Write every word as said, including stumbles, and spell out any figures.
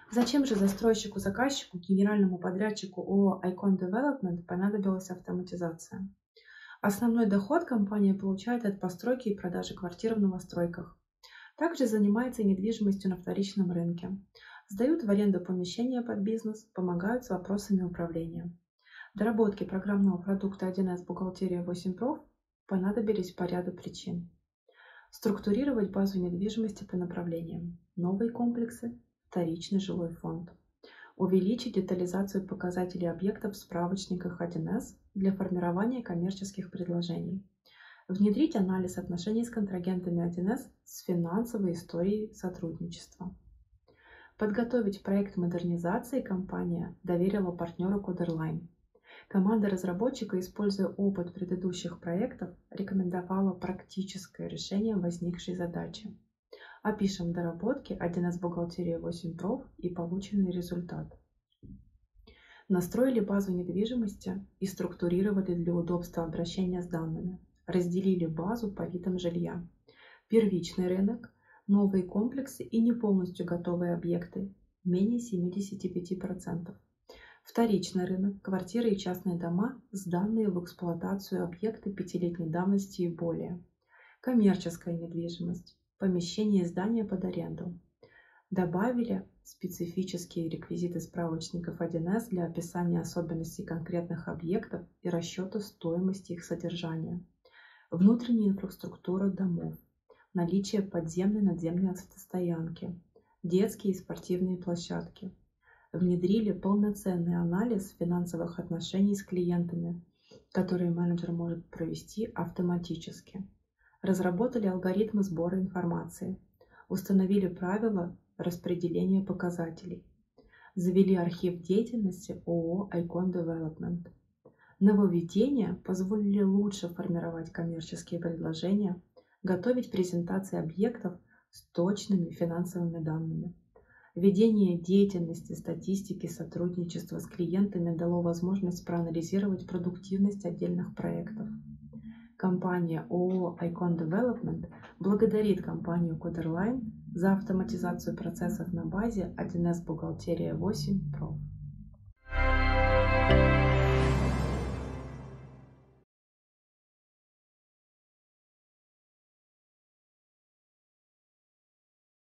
Зачем же застройщику-заказчику, генеральному подрядчику ООО Icon Development понадобилась автоматизация? Основной доход компания получает от постройки и продажи квартир в новостройках. Также занимается недвижимостью на вторичном рынке. Сдают в аренду помещения под бизнес, помогают с вопросами управления. Доработки программного продукта один эс «Бухгалтерия восемь проф» понадобились по ряду причин. Структурировать базу недвижимости по направлениям. Новые комплексы, вторичный жилой фонд. Увеличить детализацию показателей объектов в справочниках один эс для формирования коммерческих предложений. Внедрить анализ отношений с контрагентами один эс с финансовой историей сотрудничества. Подготовить проект модернизации компания доверила партнеру Coderline. Команда разработчика, используя опыт предыдущих проектов, рекомендовала практическое решение возникшей задачи. Опишем доработки один эс «Бухгалтерия восемь проф» и полученный результат. Настроили базу недвижимости и структурировали для удобства обращения с данными. Разделили базу по видам жилья. Первичный рынок, новые комплексы и не полностью готовые объекты, менее семидесяти пяти процентов. Вторичный рынок, квартиры и частные дома, сданные в эксплуатацию объекты пятилетней давности и более. Коммерческая недвижимость, помещение и здания под аренду. Добавили специфические реквизиты справочников один эс для описания особенностей конкретных объектов и расчета стоимости их содержания. Внутренняя инфраструктура домов, наличие подземной и надземной автостоянки, детские и спортивные площадки. Внедрили полноценный анализ финансовых отношений с клиентами, который менеджер может провести автоматически. Разработали алгоритмы сбора информации. Установили правила распределения показателей. Завели архив деятельности ООО Icon Development. Нововведения позволили лучше формировать коммерческие предложения, готовить презентации объектов с точными финансовыми данными. Ведение деятельности, статистики, сотрудничества с клиентами дало возможность проанализировать продуктивность отдельных проектов. Компания ООО Icon Development благодарит компанию Coderline за автоматизацию процессов на базе один эс «Бухгалтерия восемь проф».